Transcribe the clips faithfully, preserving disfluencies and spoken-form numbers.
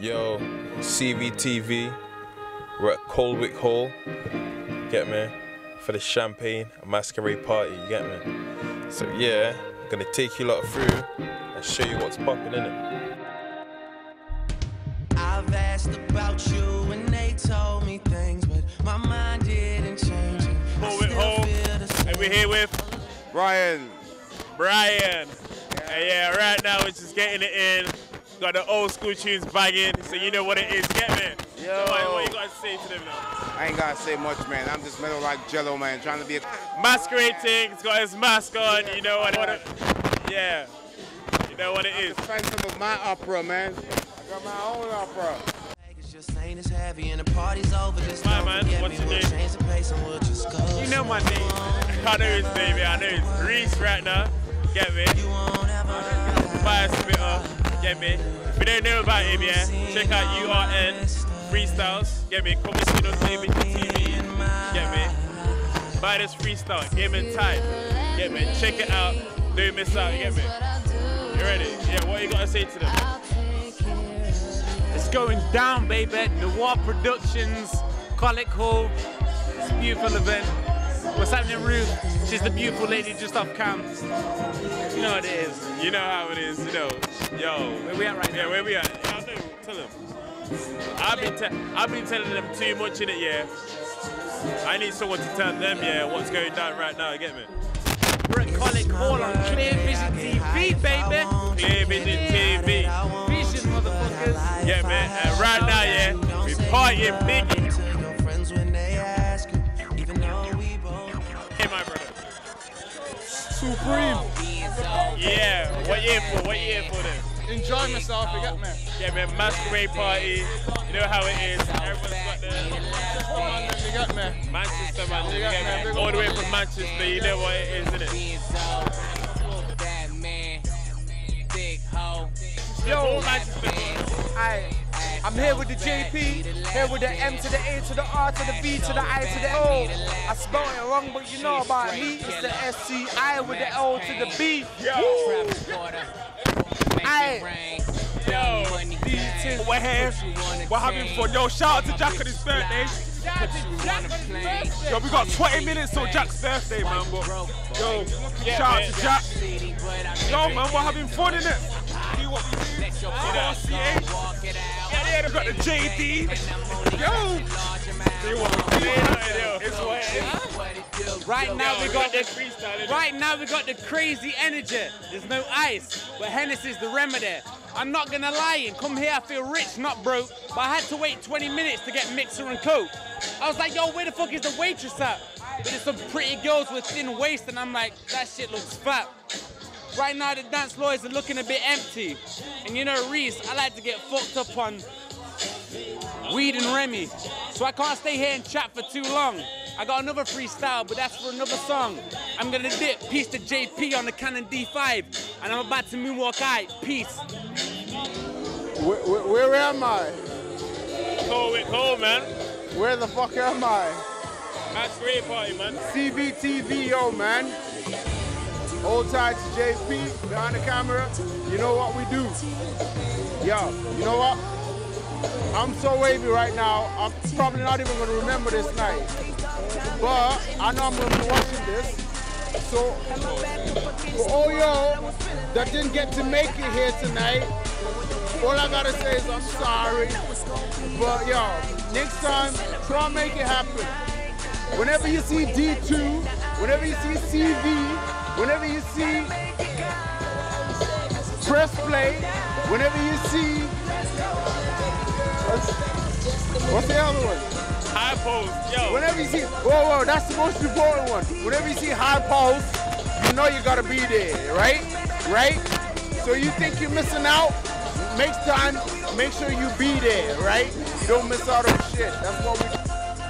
Yo, C V T V, we're at Colwick Hall, get me, for the champagne masquerade party, you get me? So yeah, I'm gonna take you lot through and show you what's popping in it. I've asked about you and they told me things, but my mind didn't change. Colwick Hall, and we're here with Brian. Brian. Yeah. And yeah, right now we're just getting it in. Got the old school tunes banging, so you know what it is, get me? Yo. So what, what you gotta say to them now? I ain't gotta say much, man. I'm just metal like Jello, man, trying to be a... Masquerading, he's got his mask on, you know what, what it, yeah. You know what it is. Phantom of my opera, man. I got my own opera. My man, what's your name? You know my name. I know his name, yeah. I know it's Reese right now. Get me? Fire Spitter. Get me? If you don't know about him, yeah, check out U R N Freestyles. Get me? Come and see on T V. Get me? Buy this freestyle. Game and time. Get me? Check it out. Don't miss out. Get me? You ready? Yeah. What you gotta say to them? It's going down, baby. Noir Productions, Colwick Hall. It's a beautiful event. What's happening, Ruth? She's the beautiful lady just off cam. You know what it is. You know how it is, you know. Yo. Where we at right now? Yeah, where we at? Yeah, I know. Tell them. I've been, te I've been telling them too much in it, yeah. I need someone to tell them, yeah, what's going down right now, get me? We're at Colwick Hall on Clear Vision T V, baby. Clear Vision T V. Vision, motherfuckers. Yeah, man. And right now, yeah, we partying biggie. Hey, my brother. Supreme. Yeah, what you here for? What you here for then? Enjoy myself, you get me? Yeah, man, masquerade party. You know how it is. Everyone's got the You get me? Manchester, man. You You get get me? me? All the way from Manchester, you know what it is, isn't it? Yo, Manchester. I, I'm here with the J P, here with the M to the A to the R to the V to the I to the O. I spelled it wrong, but you know about me. It's the S C I with the O to the B. Yo. I, Yo. We're here, we're having fun. Yo, shout out to Jack on his birthday. Yo, we got twenty minutes till Jack's birthday, man. But, yo, Yeah, shout man. out to Jack. Yo, man, we're having fun, innit? See what we do. R C A. Yeah, yeah, they got the J D. Yo. See what we do. It's what it is. right now we got the freestyle. Right now we got the crazy energy. There's no ice, but Hennessy's the remedy. I'm not gonna lie, and come here I feel rich, not broke. But I had to wait twenty minutes to get mixer and coke. I was like, yo, where the fuck is the waitress at? But there's some pretty girls with thin waist, and I'm like, that shit looks fat. Right now the dance floors are looking a bit empty. And you know, Reese, I like to get fucked up on weed and Remy. So I can't stay here and chat for too long. I got another freestyle, but that's for another song. I'm gonna dip, piece to J P on the Canon D five, and I'm about to moonwalk out. Peace. Where, where, where am I? Colwick Hall, man. Where the fuck am I? Masquerade party, man. C V T V, yo, man. Hold tight to J P, behind the camera. You know what we do. Yo, you know what? I'm so wavy right now, I'm probably not even gonna remember this night. But I know I'm gonna be watching this. So, for all y'all that didn't get to make it here tonight, all I gotta say is I'm sorry. But yo, next time, try and make it happen. Whenever you see D two, whenever you see C V, whenever you see press play, whenever you see, what's, what's the other one? High pose, yo. Whenever you see, whoa, whoa, that's the most important one. Whenever you see high pose, you know you gotta be there, right? Right? So you think you're missing out? Next time, make sure you be there, right? You don't miss out on shit. That's what we do.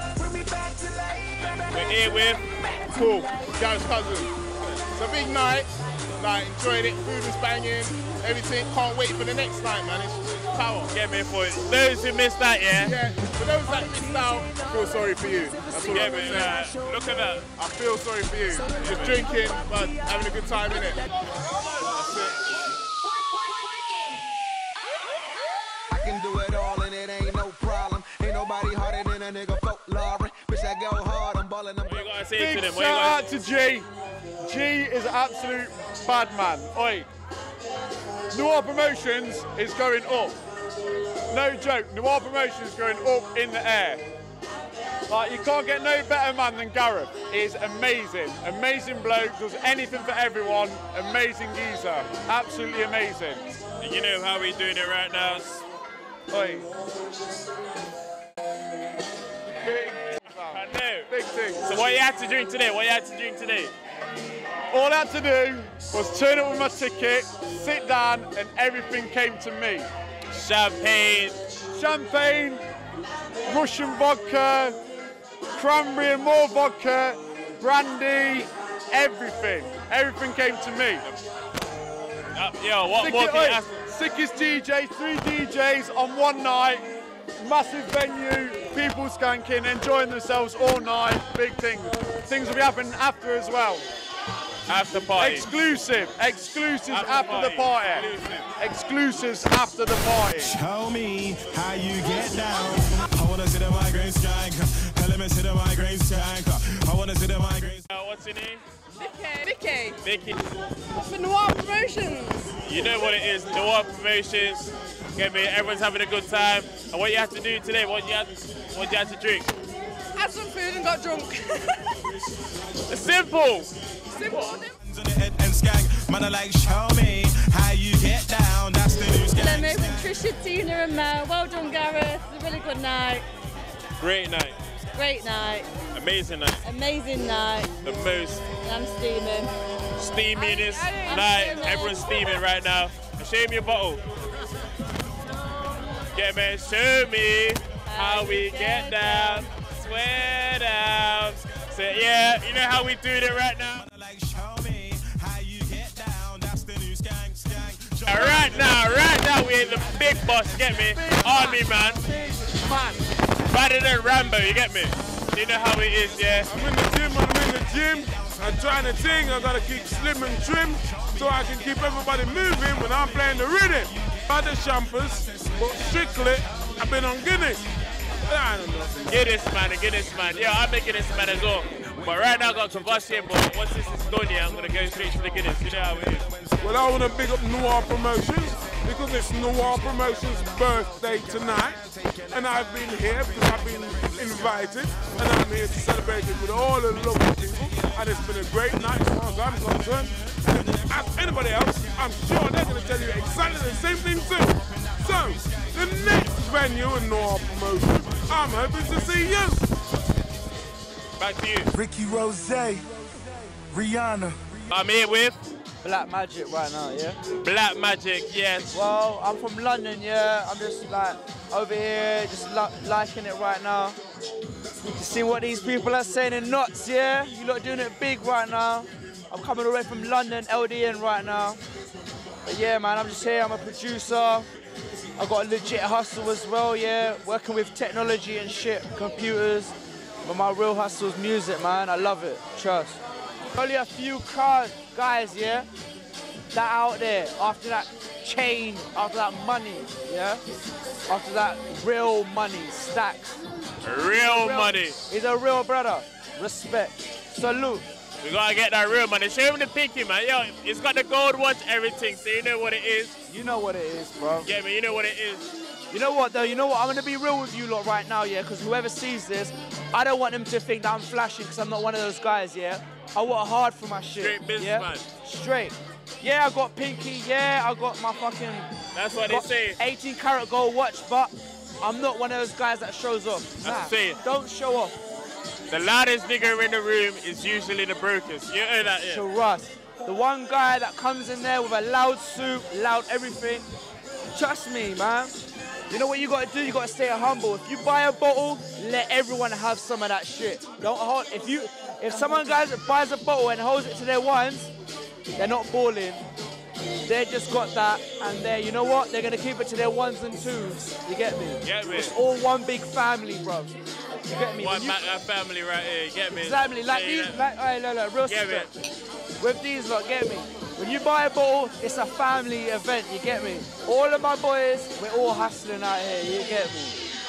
We're here with Cool, Gareth's cousin. It's a big night, like enjoyed it, food was banging, everything, can't wait for the next night, man, it's, it's power. Get me for it. Those who missed that, yeah? Yeah, for those that missed out, I feel sorry for you. That's all Get I'm me, saying. uh, look at that. I feel sorry for you. Just drinking, but having a good time, innit? That's it. I can do it all. that nigga folklore. Bitch, I go hard, I'm balling, I'm What you gotta say Big to them? What shout you out gotta... to G. G is an absolute bad man. Oi. Noir Promotions is going up. No joke, Noir Promotions is going up in the air. Like, you can't get no better man than Gareth. He's amazing. Amazing bloke, does anything for everyone. Amazing geezer. Absolutely amazing. And you know how we doing it right now? Oi. Big, I know. big thing. So what you had to drink today? What you had to drink today? All I had to do was turn up with my ticket, sit down, and everything came to me. Champagne. Champagne, Russian vodka, cranberry and more vodka, brandy, everything. Everything came to me. Uh, yo, what Sick, more can you oi, ask? sickest D J, three D Js on one night, massive venue, people skanking, enjoying themselves all night, big things. Things will be happening after as well. After party. Exclusive, exclusives After after, party, the party. exclusive. Exclusives after the party. Show me how you get down. I wanna see the migraine strike. Tell me see the migraine strike. I wanna see the migraine. Uh, what's your name? Vicky. Vicky. For Noir Promotions. You know what it is, Noir Promotions. Get me, everyone's having a good time. And what you have to do today, what you have, what you have to drink? Had some food and got drunk. It's simple. Simple. And skank, man, I like show me how you get down. That's the new skank. Lemmy with Trisha, Tina and Mel. Well done, Gareth. It's a really good night. Great night. Great night. Amazing night. Amazing night. The most And I'm steaming. steamiest I- I- I'm night. steaming. Everyone's steaming right now. Show me your bottle. Get me, show me how we get down. Swear down. So yeah, you know how we do it right now. Like show me how you get down. That's the new skank, skank. And right now, right now we in the big boss. Get me, army man. Man. Better than Rambo. You get me? You know how it is, yeah. I'm in the gym, I'm in the gym. I'm trying to think, I gotta keep slim and trim so I can keep everybody moving when I'm playing the rhythm. Other champers, but strictly, I've been on Guinness. I don't know. Guinness man, a Guinness man. Yeah, I'm a Guinness man as well. But right now I got combustion, but once this is done, yeah, I'm gonna go straight to the Guinness. You know how it is. Well, I want to big up Noir Promotions because it's Noir Promotions' birthday tonight. And I've been here because I've been invited. And I'm here to celebrate it with all the local people. And it's been a great night as far as I'm concerned. And ask anybody else, I'm sure they're going to tell you exactly the same thing too. So, the next venue in Noir Promotions, I'm hoping to see you. Back to you. Ricky Rose, Rihanna. I'm here with Black Magic right now, yeah? Black Magic, yes. Well, I'm from London, yeah. I'm just like over here, just li liking it right now. You can see what these people are saying in knots, yeah? You lot doing it big right now. I'm coming all the way from London, L D N right now. But yeah, man, I'm just here, I'm a producer. I've got a legit hustle as well, yeah? Working with technology and shit, computers. But my real hustle is music, man. I love it, trust. Only a few cars, guys, yeah, that out there, after that chain, after that money, yeah, after that real money, stacks. Real, real money. He's a real brother. Respect. Salute. We gotta get that real money. Show him the pinky, man. Yo, it's got the gold watch, everything, so you know what it is. You know what it is, bro. Get me, you know what it is. You know what, though? You know what? I'm gonna be real with you lot right now, yeah, because whoever sees this, I don't want them to think that I'm flashing because I'm not one of those guys, yeah? I work hard for my shit. Straight businessman. Yeah? Straight. Yeah, I got pinky. Yeah, I got my fucking... That's what they say. eighteen karat gold watch, but I'm not one of those guys that shows off. That's Nah, what I'm saying. Don't show off. The loudest nigga in the room is usually the brokers. You know that, yeah? To Russ. The one guy that comes in there with a loud suit, loud everything. Trust me, man. You know what you gotta do? You gotta stay humble. If you buy a bottle, let everyone have some of that shit. Don't hold. If you, if someone guys buys a bottle and holds it to their ones, they're not balling. They just got that, and they, you know what? They're gonna keep it to their ones and twos. You get me? Get me. It's all one big family, bro. You get me? One You- back that family right here. Get me? Exactly. Like Say these, that. like, hey, look, look, real Get me. shit. With these lot, get me? When you buy a bottle, it's a family event, you get me? All of my boys, we're all hustling out here, you get me?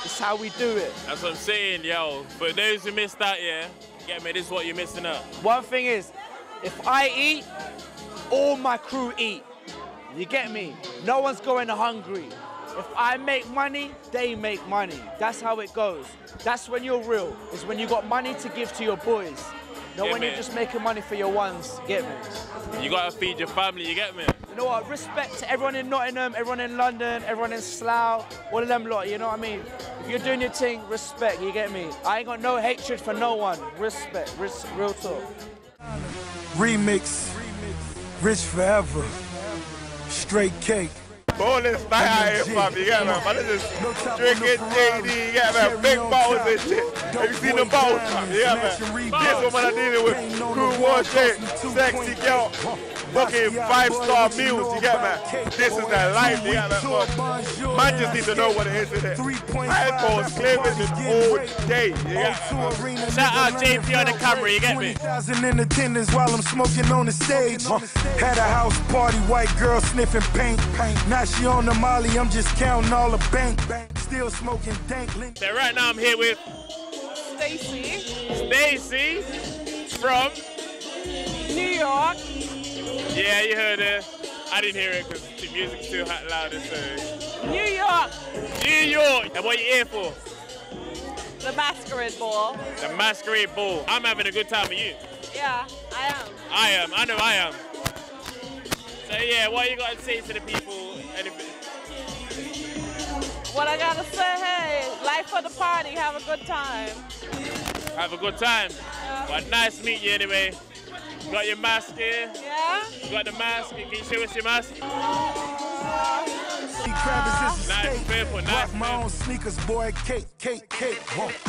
It's how we do it. That's what I'm saying, yo. For those who missed that, yeah, get me, this is what you're missing out. One thing is, if I eat, all my crew eat. You get me? No one's going hungry. If I make money, they make money. That's how it goes. That's when you're real. Is when you got money to give to your boys. Not Get when me. you're just making money for your ones. Get me? You gotta feed your family, you get me? You know what? Respect to everyone in Nottingham, everyone in London, everyone in Slough, all of them lot, you know what I mean? If you're doing your thing, respect, you get me? I ain't got no hatred for no one. Respect, res real talk. Remix, Rich Forever, Straight Cake. Bonus night out here, fam, you get me? Man, this is drinking J D, you get me? Big bottles and shit. Have you seen the bottles, fam? You get me? This one I'm dealing with, crew wash it, sexy girl, fucking five-star meals, you get me? This is their life, you get me? Man just need to know what it is, innit? Headphones, clear vision all day, you get me? Shout out J P on the camera, you get me? twenty thousand in attendance while I'm smoking on the stage. Had a house party, white girl sniffing paint. Now she on the molly, I'm just counting all the bank. Still smoking dank. So right now I'm here with Stacy. Stacy from New York. Yeah, you heard it. I didn't hear it because the music's too hot louder, so. New York. New York! And what are you here for? The Masquerade Ball. The Masquerade Ball. I'm having a good time with you. Yeah, I am. I am, I know I am. So yeah, what you got to say to the people? Anything? What I gotta say, hey, life for the party, have a good time. Have a good time. Yeah. Well, nice to meet you anyway. You got your mask here? Yeah. You got the mask? Can you show us your mask? Nice purple, nice my own sneakers, boy. Cake, cake, cake.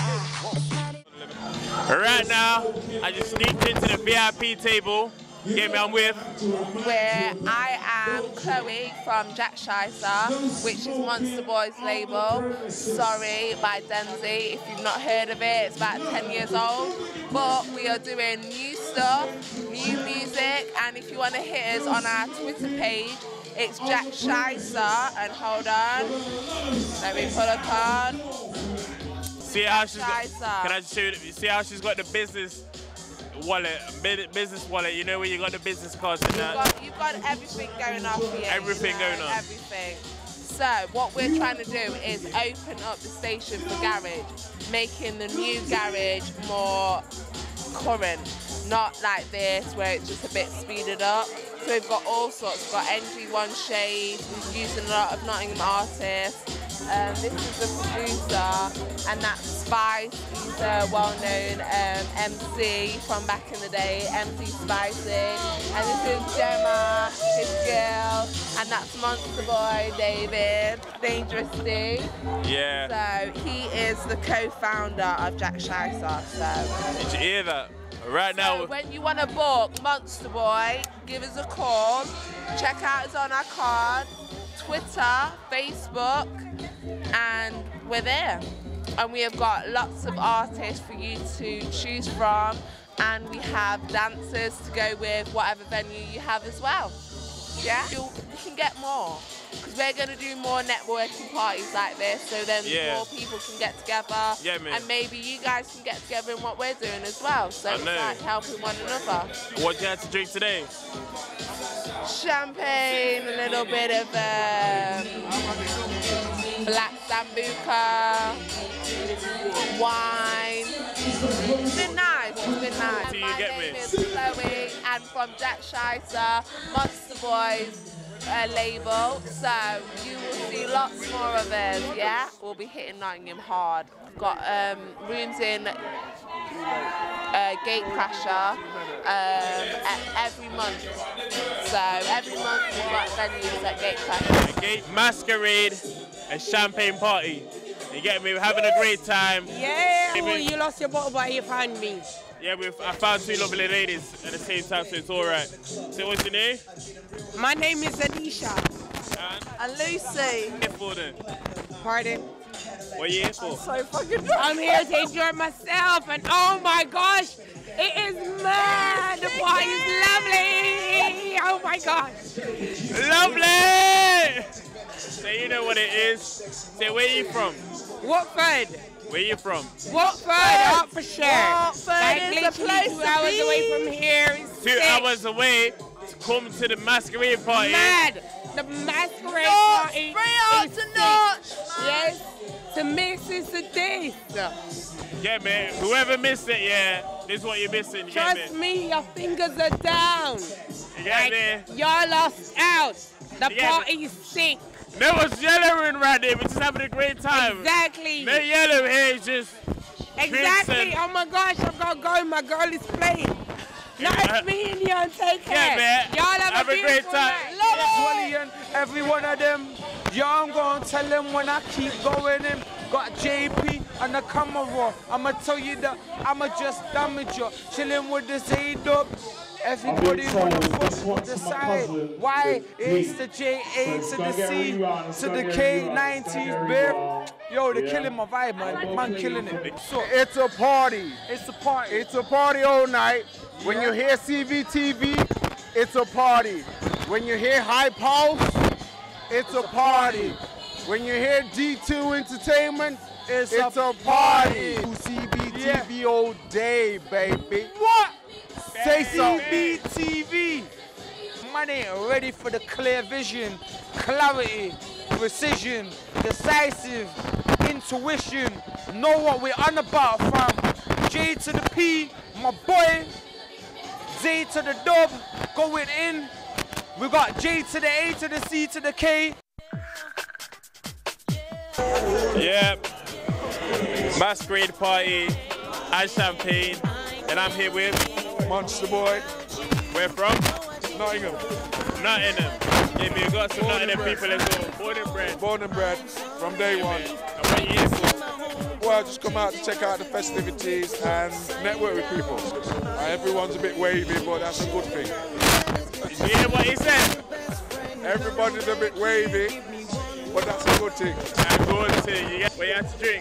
Right now, I just sneaked into the V I P table. Get me, I'm with. Where I am Chloe from Jack Shicer, which is Monster Boy's label. Sorry by Denzi, if you've not heard of it, it's about ten years old. But we are doing new stuff, new music, and if you want to hit us on our Twitter page, it's Jack Shicer, and hold on, let me pull a card. See how she's got, can I just show you, see how she's got the business wallet, business wallet, you know where you got the business cards and that? You've got, you've got everything going on for you. Everything you know, going on. Everything. So what we're trying to do is open up the station for garage, making the new garage more current, not like this where it's just a bit speeded up. So we've got all sorts. We've got N G one Shade, we're using a lot of Nottingham artists. Um, this is the producer, and that's Spice. He's a well-known um, M C from back in the day, M C Spicy. And this is Gemma, his girl, and that's Monster Boy, David, Dangerous D. Yeah. So he is the co-founder of Jack Shicer. So. Did you hear that? Right so now. When you want to book Monster Boy, give us a call. Check out us on our card. Twitter, Facebook, and we're there. And we have got lots of artists for you to choose from, and we have dancers to go with whatever venue you have as well. Yeah? You'll, you can get more, because we're going to do more networking parties like this, so then yeah. more people can get together, yeah, man. and maybe you guys can get together in what we're doing as well. So it's like helping one another. What did you have to drink today? Champagne, a little bit of um, black sambuca, wine. It's been nice, it's been nice. Do you My get name me? is Chloe, and from Jack Shicer, Monster Boys uh, label. So you will see lots more of us, yeah? We'll be hitting Nottingham hard. We've got um, rooms in Uh, Gatecrasher um, every month. So every month we've got venues at Gatecrasher. Gate Masquerade and champagne party. You get me? We're having a great time. Yeah. Oh, you lost your bottle, but you found me. Yeah, we I found two lovely ladies at the same time, so it's all right. So what's your name? My name is Anisha. And, and Lucy. Here for then? Pardon? What are you here for? I'm so fucking drunk. I'm here to enjoy myself, and oh my gosh, it is mad. The party is lovely. Oh my gosh. Lovely! So you know what it is. Say, where are you from? Watford. Where you from? Watford, Hertfordshire. Watford Like is the literally place two to hours be. away from here. It's Two sick. hours away to come to the masquerade party. Mad. The masquerade North, party. free out is to sick. North. Yes. To miss is to this. Yeah, man. Whoever missed it, yeah, this is what you're missing. You get Trust me? me, your fingers are down. You get me? Y'all lost out. The Yeah, party's sick. No one's yellowing right there. We're just having a great time. Exactly. No yellow here. It's just Exactly. drinks and- Oh my gosh, I've got to go. My girl is playing. No, it's me and you. Take care. Yeah, man. Y'all have, Have a, a great beautiful time. night. Love it. Swally and every one of them. Yo, I'm gonna tell them when I keep going in. Got J P and the camera. I'ma tell you that I'ma just damage you. Chilling with the Z-Dub. Everybody wanna fuck with the side. Why? It's the J A to the C to the K, nineties, bear. Yo, they're killing my vibe, man. Man, killing it. So, It's a party. it's a party. It's a party all night. When you hear C V T V, it's a party. When you hear High Pulse, it's a party. When you hear D two Entertainment, It's it's a a party. C V T V all day, baby. What? Say so. C B T V. Man ain't ready for the clear vision, clarity, precision, decisive, intuition. Know what we're on about, fam. J to the P, my boy. Z to the dub, going in. We got J to the A to the C to the K. Yeah. Masquerade party and champagne. And I'm here with Monster Boy. Where from? Nottingham. Nottingham. Yeah, we got some Born and Nottingham bred. people as well. Born and bred. Born and bred from day one. And what you here for? Well, I just come out to check out the festivities and network with people. Uh, everyone's a bit wavy, but that's a good thing. Did you hear what he said? Everybody's a bit wavy, but that's a good thing. I'm going to, you get what you have to drink.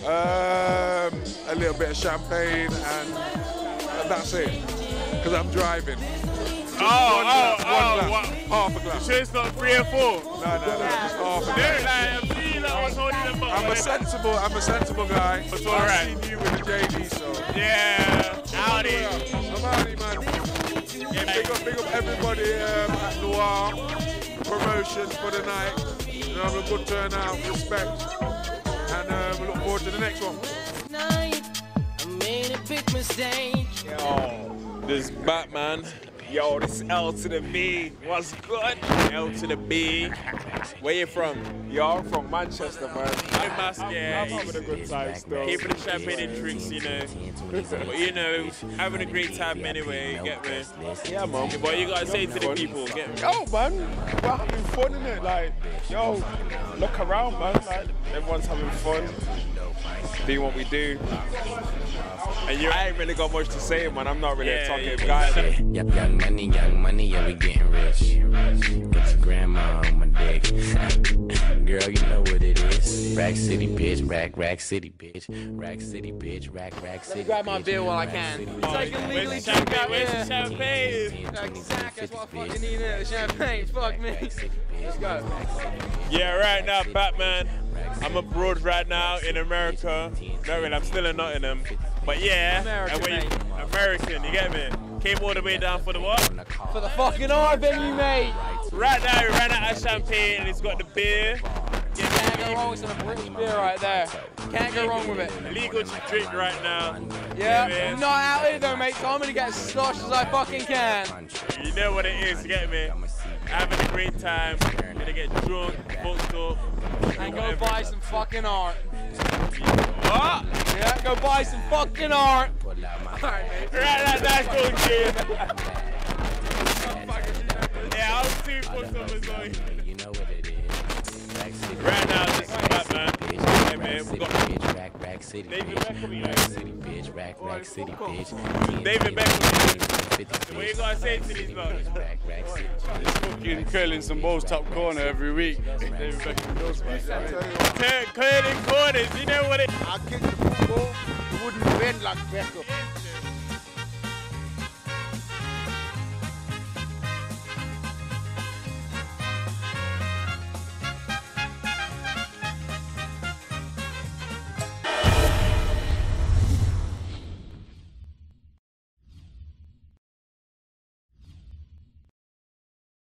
Um, a little bit of champagne and, and that's it. Because I'm driving. Oh, one oh, glass, oh, one glass, what? half a glass. So it's not three or four? No, no, no, just half a No, glass. like, I'm feeling like I was holding the bottle. I'm a sensible, I'm a sensible guy. It's all right. I've seen you with the J D, so. Yeah, howdy. I'm howdy, man. Yeah, Big up, big up everybody um, at Noir. Promotions for the night. You know, have a good turnout, respect. And uh, we look forward to the next one. I made a big mistake. Yo, this Batman. Yo, this L to the B. What's good? L to the B. Where you from? Yo, I'm from Manchester, man. I'm mask, yeah. I'm having a good time still. Keeping the champagne and drinks, you know. But you know, having a great time anyway, get me? Yeah, man. What you gotta say to the people, get me? Yo, man, we're having fun, innit? Like, yo, look around, man. Like, everyone's having fun, doing what we do. And you, I ain't really got much to say, man. I'm not really Yeah, a talkative yeah. guy. Young, young money, young money, yeah, we getting rich. Got your grandma on my dick. Girl, you know what it is. Rack City, bitch. Rack, Rack City, bitch. Rack City, bitch. Rack, Rack City. grab my bitch. beer while I Rack can. City, So bitch. I can legally Where's the drink champagne? out Where's the here. champagne? Exactly, that's what I fucking need here. Champagne, fuck me. Let's go. Yeah, right now, Batman. I'm abroad right now in America. No, really, I'm still in Nottingham. But yeah, American, and when you, mate. American, you get me? Came all the way down for the what? For the fucking art venue, mate. Right now, we ran out of champagne and it's got the beer. Can't go wrong with some British beer right there. Can't go wrong with it. Legal to drink right now. Yeah, man. I'm not out here though, mate, so I'm gonna get as sloshed as I fucking can. You know what it is, you get me? Having a great time, gonna get drunk, fucked up. And go buy some fucking art. What? Yeah, go buy some fucking art. Alright, mate. Right now, that's going kid. Yeah, I was too fucked up as well. You know what it is. Rack City, Right now, this is Batman. Hey man, we got bitch. Rack, Rack City, David bitch. Beckham, you know. Rack City, bitch. Rack, Rack City, bitch. David Beckham. What you gotta say to these guys? Rack, Rack City. It's fucking curling some balls top corner every week. David Beckham knows, man. Curling corners, you know what it is. I kick the football, it wouldn't bend like Beckham.